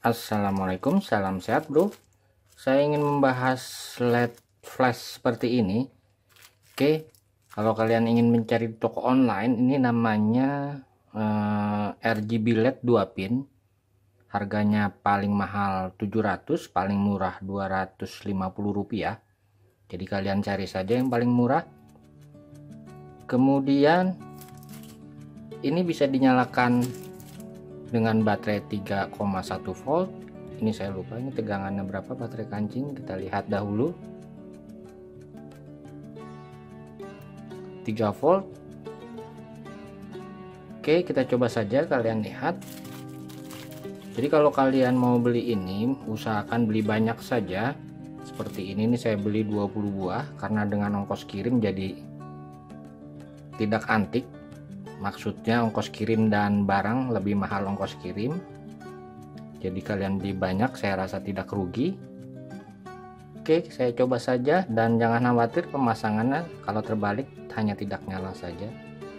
Assalamualaikum, salam sehat bro. Saya ingin membahas LED flash seperti ini. Oke, kalau kalian ingin mencari toko online, ini namanya RGB LED 2 pin. Harganya paling mahal 700, paling murah 250 rupiah. Jadi kalian cari saja yang paling murah. Kemudian ini bisa dinyalakan dengan baterai 3,1 volt. Ini saya lupa ini tegangannya berapa baterai kancing, kita lihat dahulu. 3 volt. Oke, kita coba saja, kalian lihat. Jadi kalau kalian mau beli ini, usahakan beli banyak saja. Seperti ini saya beli 20 buah karena dengan ongkos kirim jadi tidak antik. Maksudnya ongkos kirim dan barang lebih mahal ongkos kirim. Jadi kalian beli banyak, saya rasa tidak rugi. Oke, saya coba saja dan jangan khawatir pemasangannya, kalau terbalik hanya tidak nyala saja.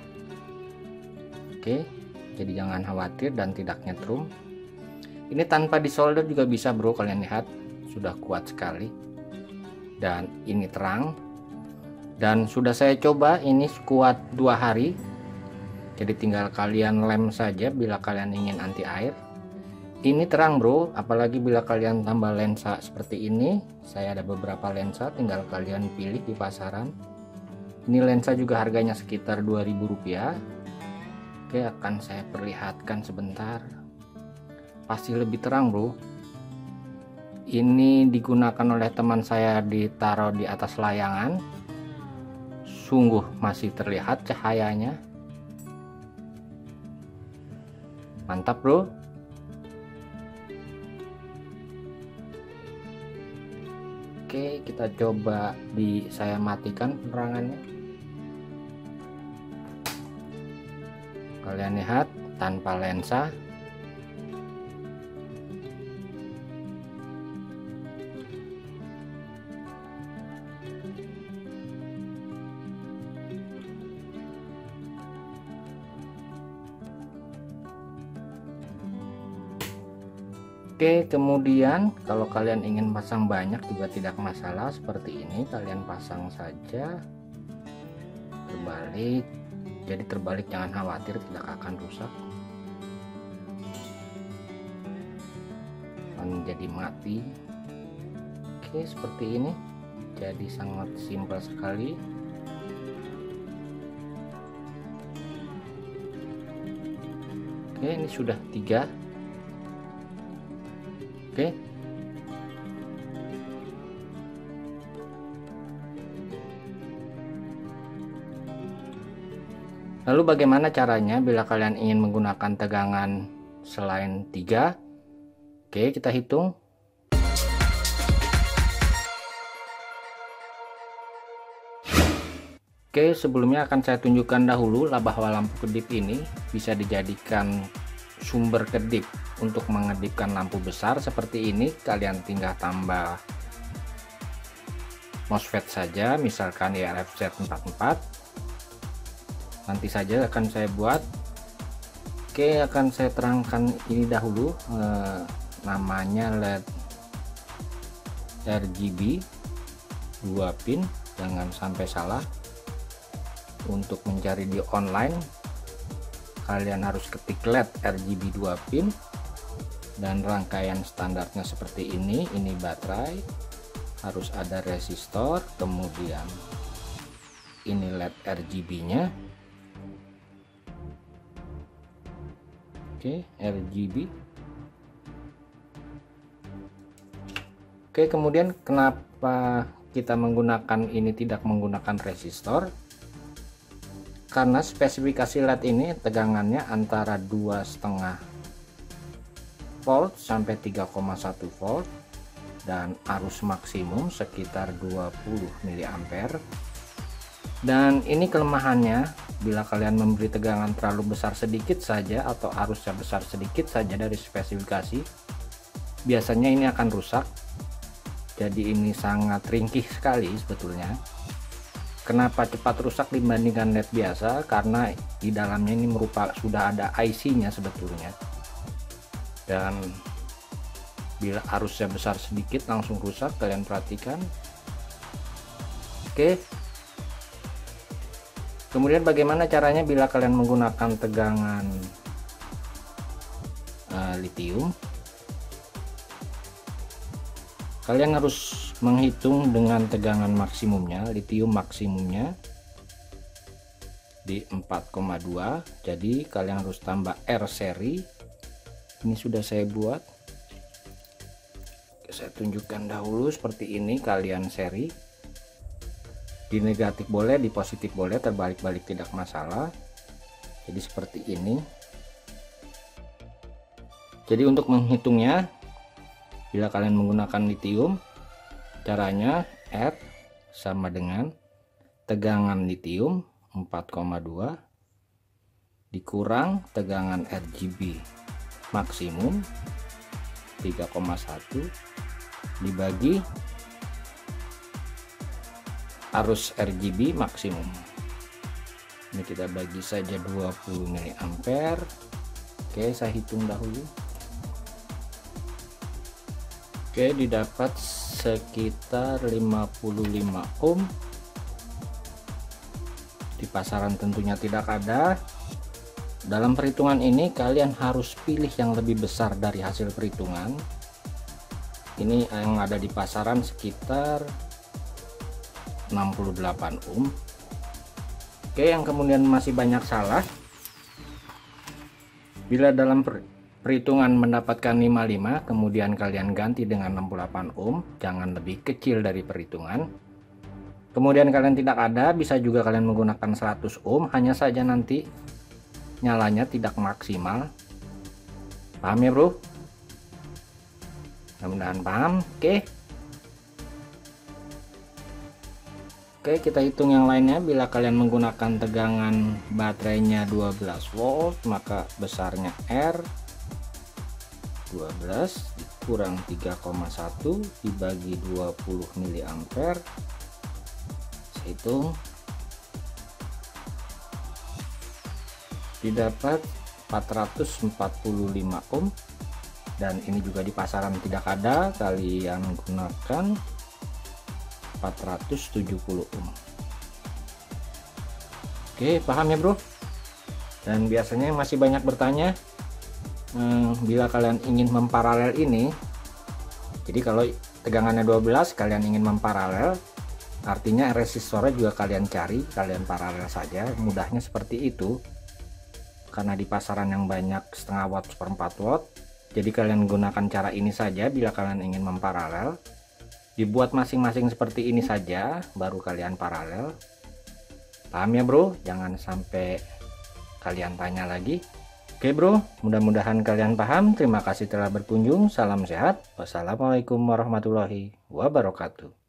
Oke, jadi jangan khawatir dan tidak nyetrum. Ini tanpa disolder juga bisa bro, kalian lihat sudah kuat sekali. Dan ini terang. Dan sudah saya coba, ini kuat 2 hari. Jadi tinggal kalian lem saja bila kalian ingin anti air. Ini terang bro, apalagi bila kalian tambah lensa seperti ini. Saya ada beberapa lensa, tinggal kalian pilih di pasaran. Ini lensa juga harganya sekitar 2000 rupiah. Oke, akan saya perlihatkan sebentar. Pasti lebih terang bro. Ini digunakan oleh teman saya, ditaruh di atas layangan. Sungguh masih terlihat cahayanya. Mantap bro. Oke, kita coba saya matikan penerangannya. Kalian lihat tanpa lensa. Oke, kemudian kalau kalian ingin pasang banyak juga tidak masalah, seperti ini kalian pasang saja terbalik. Jadi terbalik, jangan khawatir, tidak akan rusak. Jadi mati. Oke, seperti ini. Jadi sangat simpel sekali. Oke, ini sudah 3. Oke. Lalu bagaimana caranya bila kalian ingin menggunakan tegangan selain 3? Oke, kita hitung. Oke, sebelumnya akan saya tunjukkan dahulu bahwa lampu kedip ini bisa dijadikan sumber kedip. Untuk mengedipkan lampu besar seperti ini, kalian tinggal tambah MOSFET saja, misalkan IRFZ44. Nanti saja akan saya buat. Oke, akan saya terangkan ini dahulu. Namanya LED RGB 2 pin, jangan sampai salah. Untuk mencari di online, kalian harus ketik LED RGB 2 pin. Dan rangkaian standarnya seperti ini baterai, harus ada resistor, kemudian ini LED RGB nya. Oke, RGB. Oke, kemudian kenapa kita menggunakan ini, tidak menggunakan resistor? Karena spesifikasi LED ini tegangannya antara 2,5 volt sampai 3,1 volt dan arus maksimum sekitar 20 mA. Dan ini kelemahannya, bila kalian memberi tegangan terlalu besar sedikit saja atau arusnya besar sedikit saja dari spesifikasi, biasanya ini akan rusak. Jadi ini sangat ringkih sekali sebetulnya. Kenapa cepat rusak dibandingkan LED biasa? Karena di dalamnya ini sudah ada IC-nya sebetulnya. Dan Bila arusnya besar sedikit langsung rusak, kalian perhatikan. Oke. Kemudian bagaimana caranya bila kalian menggunakan tegangan litium? Kalian harus menghitung dengan tegangan maksimumnya, litium maksimumnya di 4,2. Jadi kalian harus tambah R seri. Ini sudah saya buat. Saya tunjukkan dahulu seperti ini, kalian seri. Di negatif boleh, di positif boleh, terbalik-balik tidak masalah. Jadi seperti ini. Jadi untuk menghitungnya, bila kalian menggunakan litium, caranya R sama dengan tegangan litium 4,2 dikurang tegangan RGB maksimum 3,1 dibagi arus RGB maksimum. Ini kita bagi saja 20 mA. Oke, saya hitung dahulu. Oke, didapat sekitar 55 ohm. Di pasaran tentunya tidak ada. Dalam perhitungan ini kalian harus pilih yang lebih besar dari hasil perhitungan. Ini yang ada di pasaran sekitar 68 ohm. Oke, yang kemudian masih banyak salah. Bila dalam perhitungan mendapatkan 55, kemudian kalian ganti dengan 68 ohm, jangan lebih kecil dari perhitungan. Kemudian kalian tidak ada, bisa juga kalian menggunakan 100 ohm, hanya saja nanti nyalanya tidak maksimal. Paham ya bro? Mudah-mudahan paham. Oke, kita hitung yang lainnya. Bila kalian menggunakan tegangan baterainya 12 volt, maka besarnya R 12 dikurang 3,1 dibagi 20 mA. Hitung, didapat 445 ohm, dan ini juga di pasaran tidak ada, kalian gunakan 470 ohm. Oke, paham ya bro? Dan biasanya masih banyak bertanya, bila kalian ingin memparalel ini, jadi kalau tegangannya 12 kalian ingin memparalel, artinya resistornya juga kalian cari, kalian paralel saja, mudahnya seperti itu. Karena di pasaran yang banyak setengah watt, seperempat watt, jadi kalian gunakan cara ini saja bila kalian ingin memparalel. Dibuat masing-masing seperti ini saja, baru kalian paralel. Paham ya bro? Jangan sampai kalian tanya lagi. Oke bro, mudah-mudahan kalian paham. Terima kasih telah berkunjung. Salam sehat. Wassalamualaikum warahmatullahi wabarakatuh.